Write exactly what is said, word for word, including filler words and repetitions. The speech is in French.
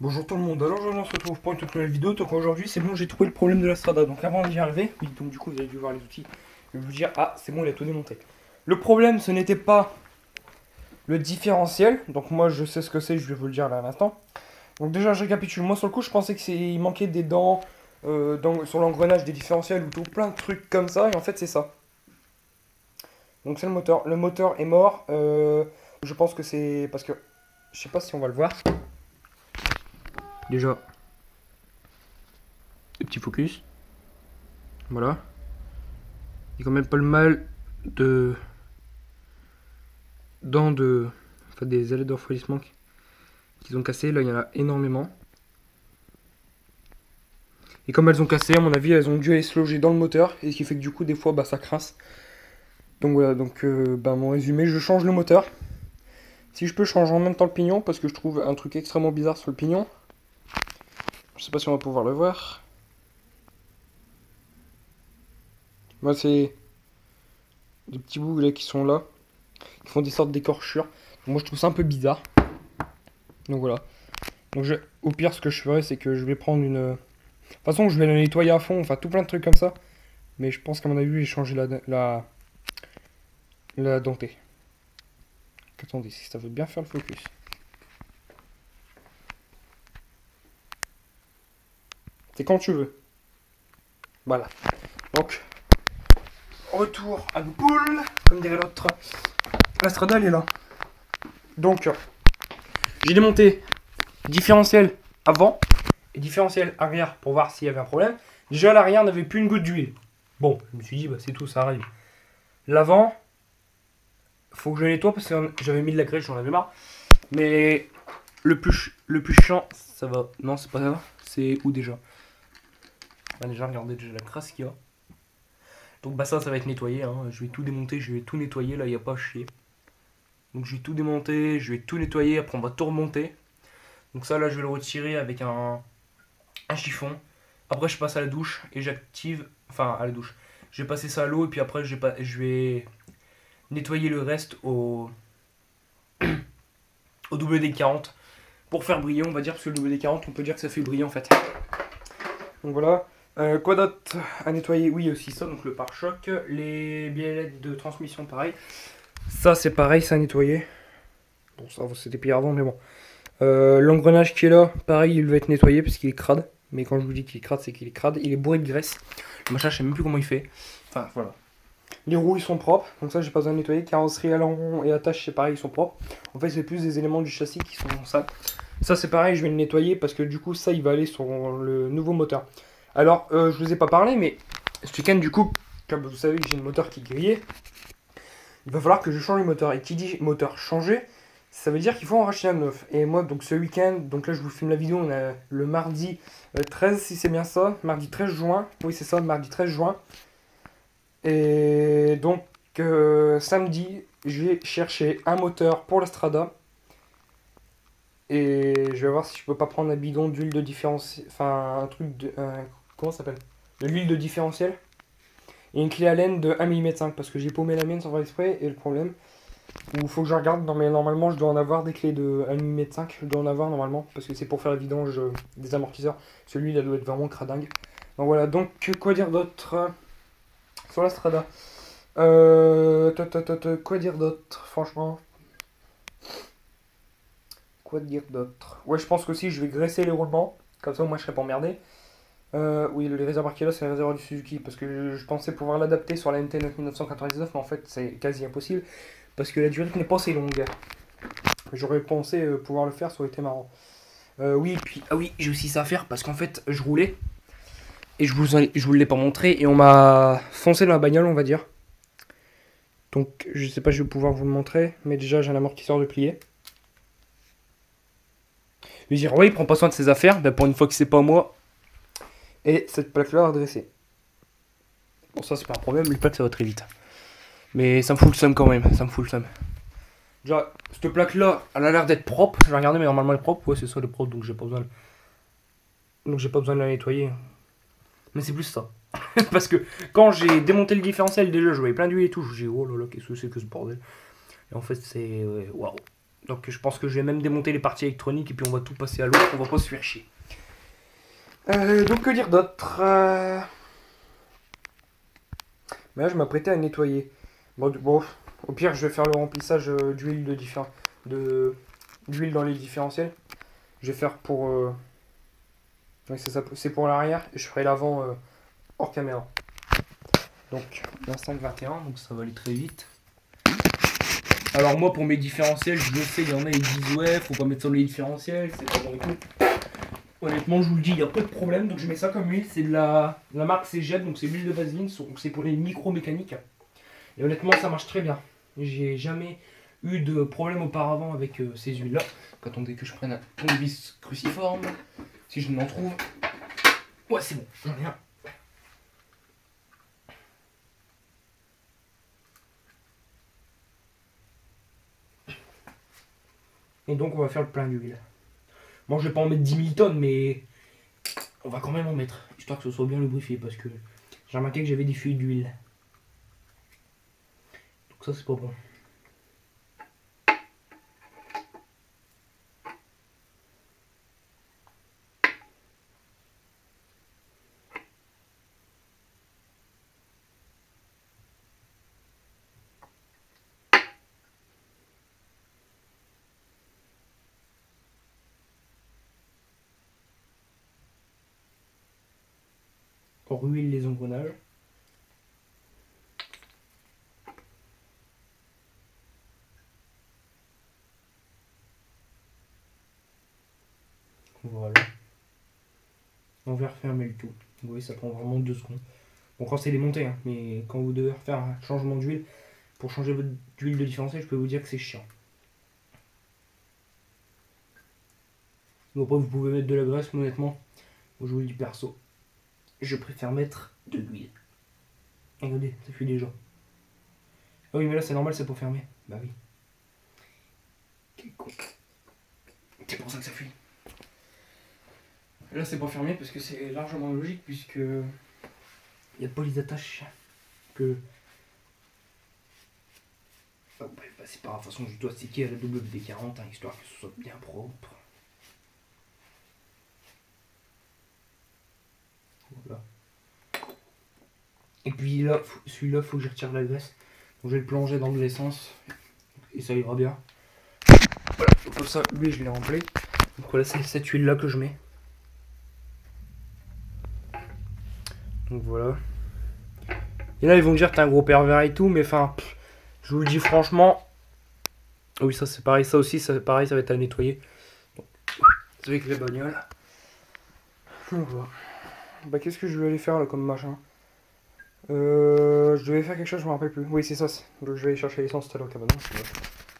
Bonjour tout le monde, alors aujourd'hui on se retrouve pour une toute nouvelle vidéo. Donc aujourd'hui c'est bon, j'ai trouvé le problème de la Strada. Donc avant d'y arriver, oui, donc du coup vous avez dû voir les outils, je vais vous dire, ah c'est bon, il a tout démonté. Le problème ce n'était pas le différentiel, donc moi je sais ce que c'est, je vais vous le dire là à l'instant. Donc déjà je récapitule, moi sur le coup je pensais qu'il manquait des dents euh, dans, sur l'engrenage des différentiels ou tout plein de trucs comme ça, et en fait c'est ça. Donc c'est le moteur, le moteur est mort, euh, je pense que c'est parce que, je sais pas si on va le voir. Déjà, le petit focus. Voilà. Il y a quand même pas le mal de dents de. Enfin, des ailes de refroidissement qu'ils ont cassé. Là, il y en a énormément. Et comme elles ont cassé, à mon avis, elles ont dû aller se loger dans le moteur. Et ce qui fait que du coup, des fois, bah, ça crince. Donc voilà, donc euh, bah, mon résumé, je change le moteur. Si je peux, je change en même temps le pignon parce que je trouve un truc extrêmement bizarre sur le pignon. Je sais pas si on va pouvoir le voir. Moi, c'est des petits bouts là qui sont là, qui font des sortes d'écorchures. Moi, je trouve ça un peu bizarre. Donc voilà. Donc je, au pire, ce que je ferai, c'est que je vais prendre une. De toute façon, je vais le nettoyer à fond, enfin tout plein de trucs comme ça. Mais je pense qu'à mon avis, j'ai changé la la la dentée. Attendez, si ça veut bien faire le focus. C'est quand tu veux. Voilà. Donc, retour à nos poules, comme dirait l'autre. La Strada, elle est là. Donc, j'ai démonté différentiel avant et différentiel arrière pour voir s'il y avait un problème. Déjà, l'arrière n'avait plus une goutte d'huile. Bon, je me suis dit, bah, c'est tout, ça arrive. L'avant, faut que je le nettoie parce que j'avais mis de la graisse, j'en avais marre. Mais le plus, le plus chiant, ça va. Non, c'est pas ça. C'est où déjà? Bah, déjà, regardez déjà la crasse qu'il y a. Donc, bah, ça, ça va être nettoyé. Hein. Je vais tout démonter, je vais tout nettoyer. Là, il n'y a pas à chier. Donc, je vais tout démonter, je vais tout nettoyer. Après, on va tout remonter. Donc, ça, là, je vais le retirer avec un, un chiffon. Après, je passe à la douche et j'active. Enfin, à la douche. Je vais passer ça à l'eau et puis après, je vais, pas... je vais nettoyer le reste au, au W D quarante pour faire briller, on va dire, parce que le W D quarante, on peut dire que ça fait briller en fait. Donc voilà. Euh, quoi d'autre à nettoyer? Oui, aussi ça, donc le pare-choc, les biellettes de transmission, pareil. Ça, c'est pareil, ça à nettoyer. Bon, ça, c'était pire avant, mais bon. Euh, L'engrenage qui est là, pareil, il va être nettoyé parce qu'il est crade. Mais quand je vous dis qu'il est crade, c'est qu'il est crade. Il est bourré de graisse. Le machin, je sais même plus comment il fait. Enfin, voilà. Les roues, ils sont propres. Donc ça, j'ai pas besoin de nettoyer. Carrosserie, aileron et attache, c'est pareil, ils sont propres. En fait, c'est plus des éléments du châssis qui sont sales. Ça, c'est pareil, je vais le nettoyer parce que du coup, ça, il va aller sur le nouveau moteur. Alors, euh, je vous ai pas parlé, mais ce week-end, du coup, comme vous savez que j'ai le moteur qui est grillé, il va falloir que je change le moteur. Et qui dit moteur changé, ça veut dire qu'il faut en racheter un neuf. Et moi, donc ce week-end, donc là je vous filme la vidéo, on a le mardi treize, si c'est bien ça, mardi treize juin, oui c'est ça, mardi treize juin. Et donc euh, samedi, je vais chercher un moteur pour la Strada. Et je vais voir si je peux pas prendre un bidon d'huile de différentiel, enfin un truc de, euh, comment ça s'appelle, de l'huile de différentiel. Et une clé Allen de un millimètre cinq, parce que j'ai paumé la mienne sans faire exprès, et le problème... Ou faut que je regarde, non mais normalement je dois en avoir des clés de un millimètre cinq, je dois en avoir normalement, parce que c'est pour faire la vidange euh, des amortisseurs. Celui-là doit être vraiment cradingue. Donc voilà, donc quoi dire d'autre euh, sur la Strada, euh, ta, ta, ta, ta, quoi dire d'autre, franchement. Quoi dire d'autre? Ouais, je pense qu'aussi je vais graisser les roulements, comme ça moi je serai pas emmerdé. Euh, oui, les réservoirs qu'il y a là, c'est les réservoirs du Suzuki, parce que je, je pensais pouvoir l'adapter sur la N T neuf mille neuf cent quatre-vingt-dix-neuf, mais en fait c'est quasi impossible. Parce que la durée n'est pas assez longue. J'aurais pensé euh, pouvoir le faire, ça aurait été marrant. Euh, oui, puis, ah oui, j'ai aussi ça à faire parce qu'en fait, je roulais. Et je vous, je vous l'ai pas montré. Et on m'a foncé dans la bagnole, on va dire. Donc, je sais pas si je vais pouvoir vous le montrer. Mais déjà, j'ai un amortisseur de plié. Je vais dire, oui, il prend pas soin de ses affaires. Ben, pour une fois que c'est pas moi. Et cette plaque-là redressée. Bon, ça, c'est pas un problème. Les plaques, ça va très vite. Mais ça me fout le seum quand même. Ça me fout le seum. Déjà, cette plaque là, elle a l'air d'être propre. Je vais regarder, mais normalement elle est propre. Ouais, c'est ça, elle est propre, donc j'ai pas besoin de... Donc j'ai pas besoin de la nettoyer. Mais c'est plus ça. Parce que quand j'ai démonté le différentiel, déjà je voyais plein d'huile et tout. J'ai dit, oh là là, qu'est-ce que c'est que ce bordel. Et en fait, c'est... Waouh. Donc je pense que je vais même démonter les parties électroniques et puis on va tout passer à l'eau, on va pas se faire chier. Euh, donc que dire d'autre euh... Mais là je m'apprêtais à nettoyer. Bon, bon, au pire je vais faire le remplissage euh, d'huile de différent de d'huile dans les différentiels. Je vais faire pour euh... ouais, c'est ça, c'est pour l'arrière et je ferai l'avant euh, hors caméra. Donc vingt-cinq vingt et un, donc ça va aller très vite. Alors moi pour mes différentiels, je le sais, il y en a ils disent ouais, faut pas mettre sur les différentiels, c'est pas bon et tout. Honnêtement je vous le dis, il n'y a pas de problème, donc je mets ça comme huile, c'est de la, de la marque C G, donc c'est l'huile de vaseline, donc c'est pour les micro-mécaniques. Et honnêtement ça marche très bien. J'ai jamais eu de problème auparavant avec euh, ces huiles là. Attendez que je prenne un tournevis cruciforme, si je n'en trouve. Ouais c'est bon, j'en ai un. Et donc on va faire le plein d'huile. Bon je vais pas en mettre dix mille tonnes mais on va quand même en mettre, histoire que ce soit bien lubrifié parce que j'ai remarqué que j'avais des fuites d'huile. Donc ça c'est pas bon. On ruine les engrenages. Voilà. On va refermer le tout. Vous voyez, ça prend vraiment deux secondes. Bon, quand c'est démonté, hein, mais quand vous devez refaire un changement d'huile, pour changer votre huile de différentiel, je peux vous dire que c'est chiant. Donc après, vous pouvez mettre de la graisse, mais honnêtement, je vous le dis perso, je préfère mettre de l'huile. Regardez, ça fuit déjà. Ah oui, mais là, c'est normal, c'est pour fermer. Bah oui. Quel con. C'est pour ça que ça fuit. Là c'est pas fermé parce que c'est largement logique puisque il n'y a pas les attaches que... Oh, bah, bah, c'est pas la façon que je dois sticker à la W D quarante hein, histoire que ce soit bien propre. Voilà. Et puis là, celui-là faut que je retire la graisse. Donc je vais le plonger dans de l'essence et ça ira bien. Voilà, comme ça lui je l'ai rempli. Donc voilà, c'est cette huile là que je mets. Donc voilà. Et là ils vont me dire que t'es un gros pervers et tout, mais enfin, je vous le dis franchement. Oui ça c'est pareil, ça aussi c'est pareil, ça va être à nettoyer. Donc, c'est avec les bagnoles. Donc voilà. Bah qu'est-ce que je vais aller faire là comme machin euh, Je devais faire quelque chose, je me rappelle plus. Oui c'est ça, donc je vais aller chercher l'essence tout à l'heure au cabanon.